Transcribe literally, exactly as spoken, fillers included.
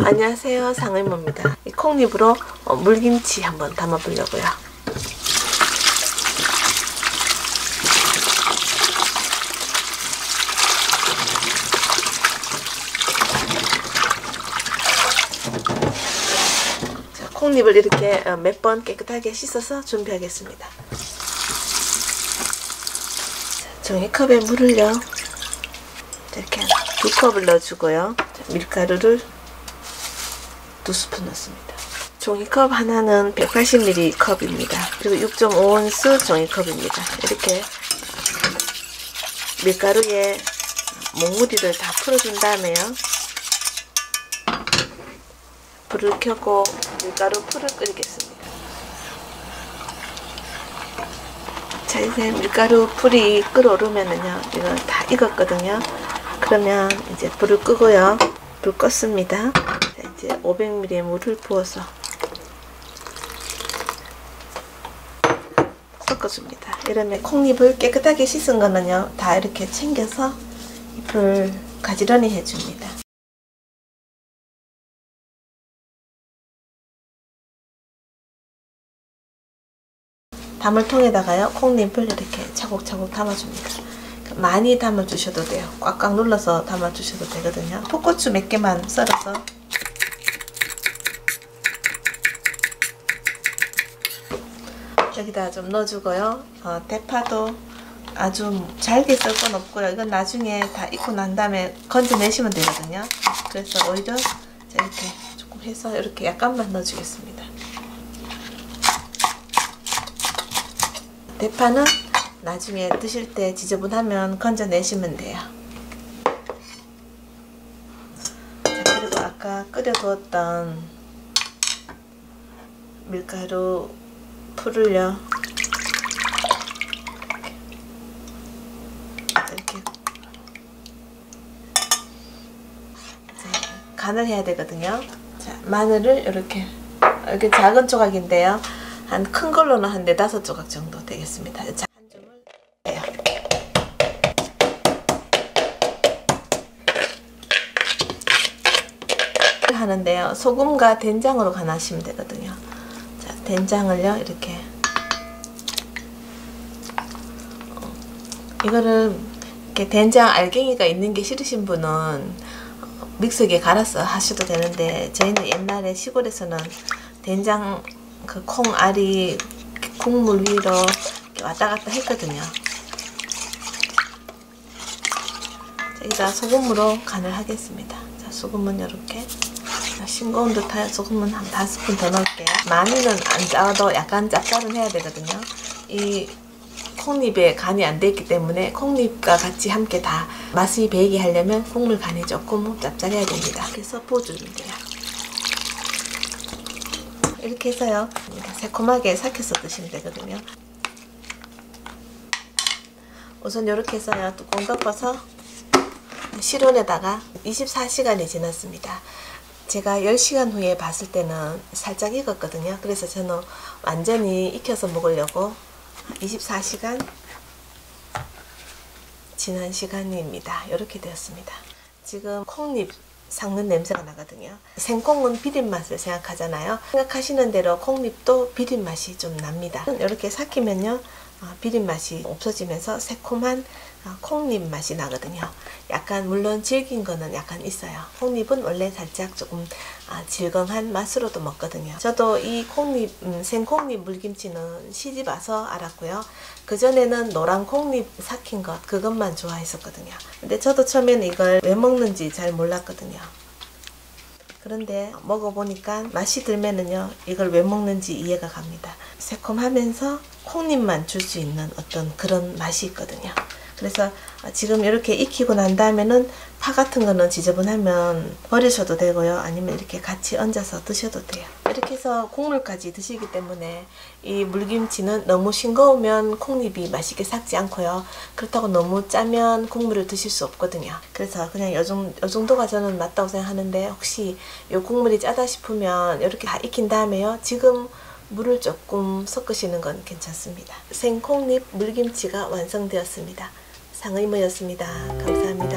안녕하세요, 상의모입니다. 이 콩잎으로 어, 물김치 한번 담아 보려고요. 자, 콩잎을 이렇게 몇 번 깨끗하게 씻어서 준비하겠습니다. 자, 종이컵에 물을요 이렇게 두 컵을 넣어주고요. 자, 밀가루를 두 스푼 넣습니다. 종이컵 하나는 백팔십 밀리리터 컵입니다. 그리고 육 점 오 온스 종이컵입니다. 이렇게 밀가루에 몽우리를 다 풀어준 다음에요. 불을 켜고 밀가루 풀을 끓이겠습니다. 자, 이제 밀가루 풀이 끓어오르면은요, 이거 다 익었거든요. 그러면 이제 불을 끄고요. 불 껐습니다. 자, 이제 오백 밀리리터의 물을 부어서 섞어줍니다. 이러면 콩잎을 깨끗하게 씻은 거는요, 다 이렇게 챙겨서 잎을 가지런히 해줍니다. 다물통에다가요, 콩잎을 이렇게 차곡차곡 담아줍니다. 많이 담아주셔도 돼요. 꽉꽉 눌러서 담아주셔도 되거든요. 풋고추 몇 개만 썰어서 여기다 좀 넣어주고요. 어, 대파도 아주 잘게 썰 건 없고요. 이건 나중에 다 익고 난 다음에 건져내시면 되거든요. 그래서 오히려 이렇게 조금 해서 이렇게 약간만 넣어주겠습니다. 대파는 나중에 드실 때 지저분하면 건져내시면 돼요. 자, 그리고 아까 끓여두었던 밀가루 풀을요, 이렇게, 이렇게 간을 해야 되거든요. 자, 마늘을 이렇게, 이렇게 작은 조각인데요, 한 큰 걸로는 한 네다섯 조각 정도 되겠습니다. 자, 한 줌을 해요. 하는데요, 소금과 된장으로 간하시면 되거든요. 자, 된장을요 이렇게, 어, 이거를 이렇게 된장 알갱이가 있는 게 싫으신 분은 어, 믹서기에 갈아서 하셔도 되는데, 저희는 옛날에 시골에서는 된장 그 콩알이 국물 위로 이렇게 왔다 갔다 했거든요. 자, 여기다 소금으로 간을 하겠습니다. 자, 소금은 이렇게, 싱거운 듯한 소금은 한 다섯 스푼 더 넣을게요. 많이는 안 짜도 약간 짭짤은 해야 되거든요. 이 콩잎에 간이 안 돼 있기 때문에 콩잎과 같이 함께 다 맛이 배이게 하려면 국물 간이 조금 짭짤해야 됩니다. 그래서 부어주면 돼요. 이렇게 해서요, 새콤하게 삭혀서 드시면 되거든요. 우선 이렇게 해서요, 뚜껑 덮어서 실온에다가 이십사 시간이 지났습니다. 제가 열 시간 후에 봤을 때는 살짝 익었거든요. 그래서 저는 완전히 익혀서 먹으려고 이십사 시간 지난 시간입니다. 이렇게 되었습니다. 지금 콩잎 삭는 냄새가 나거든요. 생콩은 비린 맛을 생각하잖아요. 생각하시는 대로 콩잎도 비린 맛이 좀 납니다. 이렇게 삭히면요, 비린 맛이 없어지면서 새콤한 콩잎 맛이 나거든요. 약간 물론 질긴 거는 약간 있어요. 콩잎은 원래 살짝 조금 질건한 맛으로도 먹거든요. 저도 이 콩잎, 음, 생콩잎 물김치는 시집 와서 알았고요. 그전에는 노란 콩잎 삭힌 것, 그것만 좋아했었거든요. 근데 저도 처음에는 이걸 왜 먹는지 잘 몰랐거든요. 그런데 먹어보니까 맛이 들면은요, 이걸 왜 먹는지 이해가 갑니다. 새콤하면서 콩잎만 줄 수 있는 어떤 그런 맛이 있거든요. 그래서 지금 이렇게 익히고 난 다음에는 파 같은 거는 지저분하면 버리셔도 되고요. 아니면 이렇게 같이 얹어서 드셔도 돼요. 이렇게 해서 국물까지 드시기 때문에 이 물김치는 너무 싱거우면 콩잎이 맛있게 삭지 않고요. 그렇다고 너무 짜면 국물을 드실 수 없거든요. 그래서 그냥 요, 정, 요 정도가 저는 맞다고 생각하는데, 혹시 이 국물이 짜다 싶으면 이렇게 다 익힌 다음에요, 지금 물을 조금 섞으시는 건 괜찮습니다. 생콩잎 물김치가 완성되었습니다. 상의모였습니다. 감사합니다.